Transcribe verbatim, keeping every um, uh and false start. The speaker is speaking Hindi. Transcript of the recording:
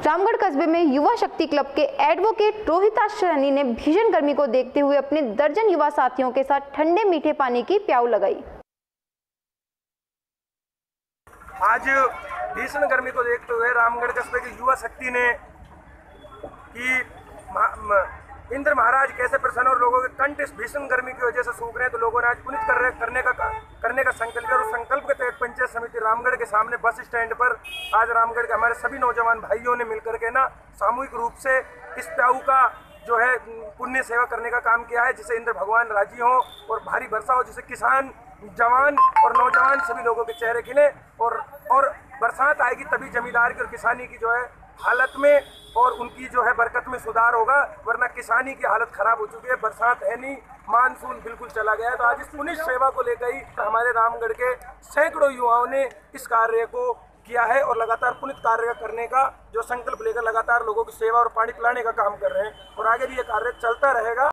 रामगढ़ कस्बे में युवा शक्ति क्लब के एडवोकेट रोहिताश सैनी ने भीषण गर्मी को देखते हुए अपने दर्जन युवा साथियों के साथ ठंडे मीठे पानी की प्याऊ लगाई। आज भीषण गर्मी को देखते हुए रामगढ़ कस्बे की युवा शक्ति ने कि इंद्र महाराज कैसे प्रसन्न और लोगों के कंठ इस भीषण गर्मी की वजह से सूख रहे हैं, तो लोगों ने आज पुनित कर रहे करने का करने का संकल्प किया और संकल्प के तहत पंचायत समिति रामगढ़ के सामने बस स्टैंड पर आज रामगढ़ के हमारे सभी नौजवान भाइयों ने मिलकर के ना सामूहिक रूप से इस प्याऊ का जो है पुण्य सेवा करने का काम किया है, जिससे इंद्र भगवान राजी हों और भारी वर्षा हो, जिससे किसान, जवान और नौजवान सभी लोगों के चेहरे खिले और और बरसात आएगी तभी जमींदार की और किसानी की जो है हालत में और उनकी जो है बरकत में सुधार होगा, वरना किसानी की हालत खराब हो चुकी है। बरसात है नहीं, मानसून बिल्कुल चला गया है। तो आज इस पुण्य सेवा को लेकर ही हमारे रामगढ़ के सैकड़ों युवाओं ने इस कार्य को किया है और लगातार पुनित कार्य करने का जो संकल्प लेकर लगातार लोगों की सेवा और पानी पिलाने का काम कर रहे हैं और आगे भी ये कार्य चलता रहेगा।